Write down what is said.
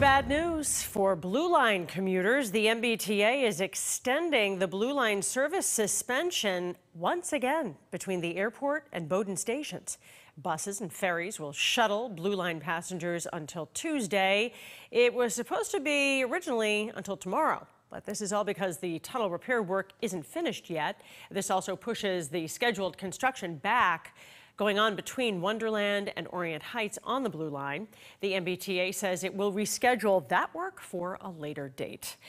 bad news for Blue Line commuters. The MBTA is extending the Blue Line service suspension once again between the airport and Bowdoin stations. Buses and ferries will shuttle Blue Line passengers until Tuesday. It was supposed to be originally until tomorrow, but this is all because the tunnel repair work isn't finished yet. This also pushes the scheduled construction back going on between Wonderland and Orient Heights on the Blue Line. The MBTA says it will reschedule that work for a later date.